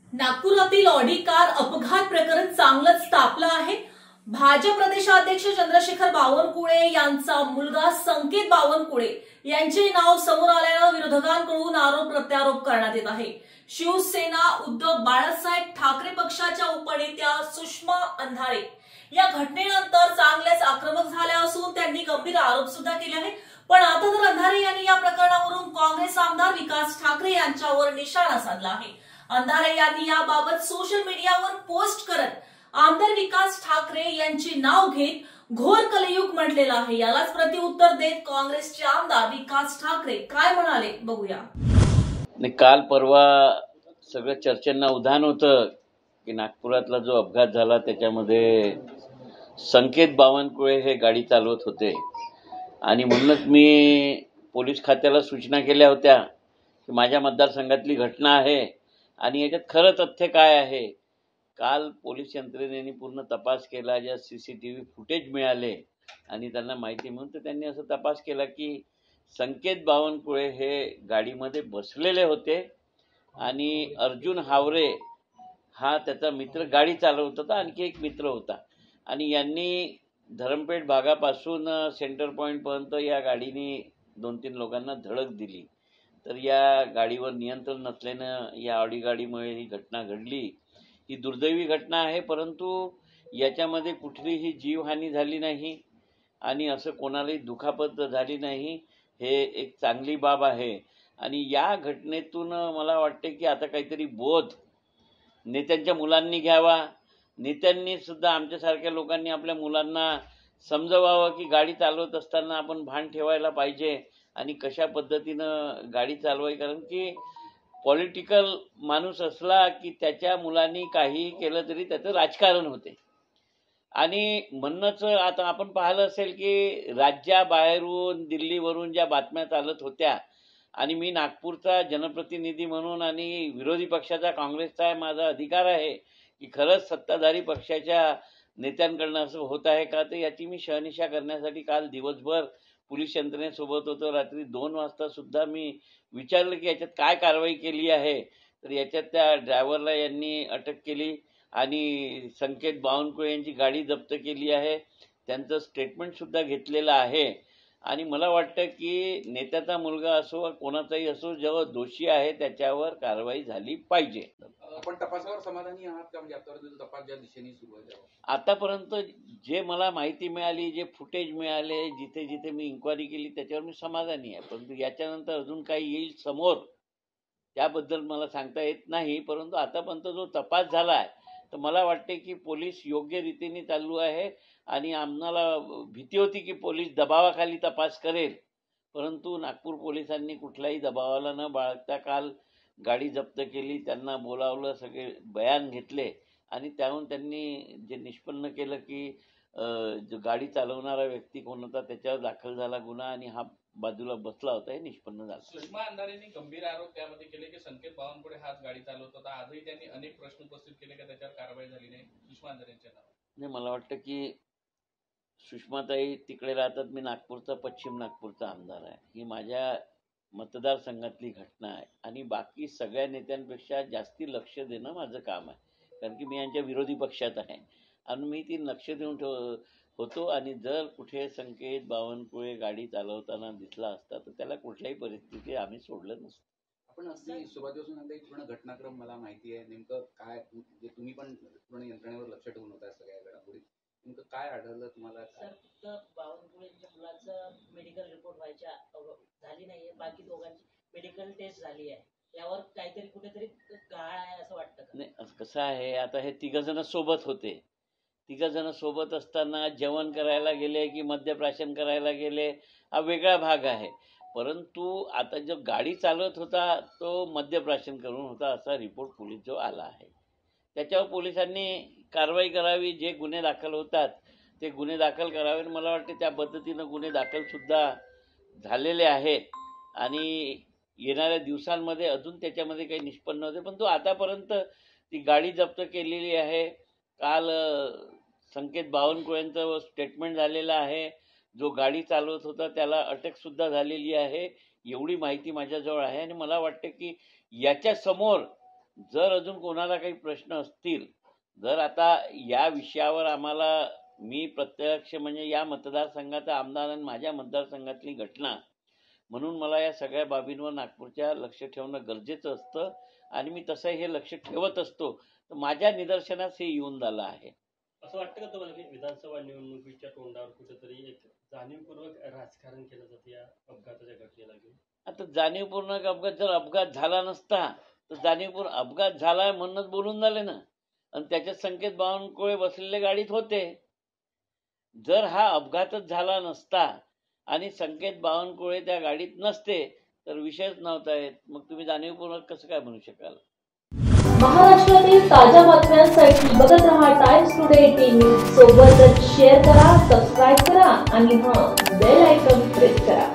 नागपुरातील Audi car अपघात प्रकरण चांगलंच तापलं आहे। भाजप प्रदेशाध्यक्ष चंद्रशेखर बावनकुळे यांचा मुलगा संकेत बावनकुळे यांचे नाव समोर आल्यानं विरोधकांकडून आरोप प्रत्यारोप करण्यात येत आहे। शिवसेना उद्धव बाळासाहेब ठाकरे पक्षाच्या उपनेत्या सुषमा अंधारे या घटनेनंतर चांगलेच आक्रमक झाल्या असून त्यांनी गंभीर आरोप सुद्धा केले आहेत। पण आता तर अंधारे यांनी या प्रकरणावरून काँग्रेस आमदार विकास ठाकरे यांच्यावर निशाणा साधला आहे। अंधारे यांनी याबाबत सोशल मीडियावर पोस्ट करत आमदार विकास ठाकरे यांचे नाव घेत घोर कलयुग म्हटलेलं आहे। यालाच प्रत्युत्तर देत काँग्रेसचे आमदार विकास ठाकरे काय म्हणाले बघूया। काल परवा सगळं चर्चेंना उधाण होतं की नागपुरातला जो अपघात झाला त्याच्यामध्ये संकेत बावनकुळे हे गाडी चालवत होते आणि म्हणूनच मी पोलीस खात्याला सूचना केल्या होत्या की माझ्या मतदारसंघातली घटना आहे आणि याच्यात खरं तथ्य काय आहे। काल पोलीस यंत्रणेने पूर्ण तपास केला, ज्या सीसीटीव्ही फुटेज मिळाले आणि त्यांना माहिती म्हणून तर त्यांनी असं तपास केला की संकेत बावनकुळे हे गाडीमध्ये बसलेले होते आणि अर्जुन हावरे हा त्याचा मित्र गाडी चालवत होता, आणखी एक मित्र होता आणि यांनी धरमपेठ भागापासून सेंटर पॉईंटपर्यंत या गाडीने 2-3 लोकांना धडक दिली। तर या गाडीवर नियंत्रण नसल्यानं या ऑडी गाडीमुळे ही घटना घडली। ही दुर्दैवी घटना आहे, परंतु याच्यामध्ये कुठलीही जीवहानी झाली नाही आणि असं कोणालाही दुखापत झाली नाही, हे एक चांगली बाब आहे। आणि या घटनेतून मला वाटते की आता काहीतरी बोध नेत्यांच्या मुलांनी घ्यावा। नेत्यांनी सुद्धा आमच्यासारख्या लोकांनी आपल्या मुलांना समजवावं की गाडी चालवत असताना आपण भान ठेवायला पाहिजे आणि कशा पद्धतीनं गाडी चालवावी, कारण की पॉलिटिकल माणूस असला की त्याच्या मुलांनी काही केलं तरी त्याचं राजकारण होते। आणि म्हणूनच आता आपण पाहिलं असेल की राज्याबाहेरून दिल्लीवरून ज्या बातम्या चालत होत्या आणि मी नागपूरचा जनप्रतिनिधी म्हणून आणि विरोधी पक्षाचा काँग्रेसचा माझा अधिकार आहे की खरंच सत्ताधारी पक्षाच्या नेत्यांकडनं असं होत आहे का, तर याची मी शहानिशा करण्यासाठी काल दिवसभर पोलीस यंत्रणेसोबत होतो। रात्री 2 वाजता सुद्धा मी विचारलं की याच्यात काय कारवाई केली आहे, तर याच्यात त्या ड्रायव्हरला यांनी अटक केली आणि संकेत बावनकुळे यांची गाडी जप्त केली आहे, त्यांचं स्टेटमेंट सुद्धा घेतलेलं आहे। आणि मला वाटतं की नेत्याचा मुलगा असो कोणाचाही असो, जेव्हा दोषी आहे त्याच्यावर कारवाई झाली पाहिजे। आपण तपासावर समाधानी आहात का? म्हणजे आतापर्यंत तपास ज्या दिशेने सुरू आहे आतापर्यंत जे मला माहिती मिळाली, जे फुटेज मिळाले, जिथे जिथे मी इन्क्वायरी केली त्याच्यावर मी समाधानी आहे। परंतु याच्यानंतर अजून काही येईल समोर त्याबद्दल मला सांगता येत नाही। परंतु आतापर्यंत जो तपास झाला आहे तर मला वाटते की पोलीस योग्य रीतीने चालू आहे आणि आम्हाला भीती होती की पोलीस दबावाखाली तपास करेल, परंतु नागपूर पोलिसांनी कुठल्याही दबावाला न बाळगता काल गाडी जप्त केली, त्यांना बोलावलं, सगळे बयान घेतले आणि त्याहून त्यांनी जे निष्पन्न केलं की जो गाडी चालवणारा व्यक्ती कोण होता त्याच्यावर दाखल झाला गुन्हा आणि हा बाजूला बसला होता हे निष्पन्न झालं। सुषमा अंधारेंनी गंभीर आरोप त्यामध्ये केले की संकेत बावनकुळे हाच गाडी चालवत होता। आजही त्यांनी अनेक प्रश्न उपस्थित केले की त्याच्यावर कारवाई झाली नाही। सुषमा अंधारेंच्या नावावर मला वाटतं की सुषमाताई तिकडे राहतात, मी नागपूरचा पश्चिम नागपूरचा आमदार आहे। ही माझ्या मतदारसंघातली घटना आहे आणि बाकी सगळ्या नेत्यांपेक्षा जास्ती लक्ष देणं माझं काम आहे, कारण की मी यांच्या विरोधी पक्षात आहे आणि मी ती लक्ष देऊन होतो। आणि जर कुठे संकेत बावनकुळे गाडी चालवताना दिसला असता तर त्याला कुठल्याही परिस्थितीत आम्ही सोडलं नसतं। आपण अगदी सुरुवातीपासून सांगता पूर्ण घटनाक्रम मला माहिती आहे, नेमकं काय म्हणजे तुम्ही पण पूर्ण यंत्रणेवर लक्ष ठेवून होता सगळ्या घडामोडी, नेमकं काय आढळलं तुम्हाला? सर, फक्त बावनकुळेंच्या मुलाचं मेडिकल रिपोर्ट व्हायच्या झाली नाहीये, बाकी दोघांची मेडिकल टेस्ट झाली आहे, यावर काहीतरी कुठेतरी गाळ आहे असं वाटतं का? नाही, कसं आहे, आता हे 3 जण सोबत होते, 3 जण सोबत असताना जेवण करायला गेले की मद्यप्राशन करायला गेले, हा वेगळा भाग आहे। परंतु आता जो गाडी चालवत होता तो मद्यप्राशन करून होता असा रिपोर्ट पोलीस जो आला आहे, त्याच्यावर पोलिसांनी कारवाई करावी। जे गुन्हे दाखल होतात ते गुन्हे दाखल करावे। मला वाटते त्या पद्धतीनं गुन्हे दाखलसुद्धा झालेले आहेत आणि येणाऱ्या दिवसांमध्ये अजून त्याच्यामध्ये काही निष्पन्न होते, पण तो आतापर्यंत ती गाडी जप्त केलेली आहे। काल संकेत बावनकुळेंचं स्टेटमेंट झालेलं आहे, जो गाडी चालवत होता त्याला अटकसुद्धा झालेली आहे, एवढी माहिती माझ्याजवळ आहे। आणि मला वाटते की याच्या समोर जर अजून कोणाला काही प्रश्न असतील, जर आता या विषयावर आम्हाला, मी प्रत्यक्ष म्हणजे या मतदारसंघाचा आमदार आणि माझ्या मतदारसंघातली घटना म्हणून मला या सगळ्या बाबींवर नागपूरच्या लक्ष ठेवणं गरजेचं असतं आणि मी तसं हे लक्ष ठेवत असतो. तर माझ्या निदर्शनास हे येऊन झालं आहे. असं वाटतं का तुम्हाला की विधानसभा निवडणुकीच्या तोंडावर कुठेतरी एक जाणीवपूर्वक राजकारण केलं जातं या अपघाताच्या घटनेला घेऊन? आता जाणीवपूर्वक अपघात, जर अपघात झाला नसता तर जाणीवपूर्वक अपघात झालाय म्हणूनच बोलून झाले ना, आणि त्याच्यात संकेत बावनकुळे बसलेले गाडीत होते. जर हा अपघातच झाला नसता आणि संकेत बावनकुळे त्या गाडीत नसते तर विषयच नव्हता येत. मग तुम्ही जाणीवपूर्वक कसं काय म्हणू शकाल? महाराष्ट्रातील ताज्या बातम्यांसाठी बघत रहा टाइम्स टुडे टीव्ही. सोबतच शेअर करा, सबस्क्राईब करा आणि बेल आयकॉन प्रेस करा.